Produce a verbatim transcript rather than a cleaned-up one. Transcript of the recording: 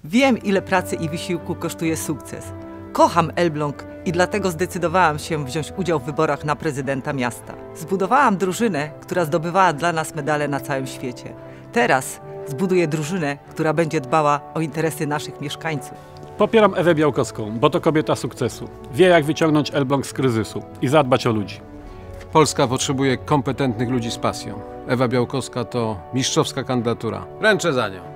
Wiem, ile pracy i wysiłku kosztuje sukces. Kocham Elbląg i dlatego zdecydowałam się wziąć udział w wyborach na prezydenta miasta. Zbudowałam drużynę, która zdobywała dla nas medale na całym świecie. Teraz zbuduję drużynę, która będzie dbała o interesy naszych mieszkańców. Popieram Ewę Białkowską, bo to kobieta sukcesu. Wie, jak wyciągnąć Elbląg z kryzysu i zadbać o ludzi. Polska potrzebuje kompetentnych ludzi z pasją. Ewa Białkowska to mistrzowska kandydatura. Ręczę za nią.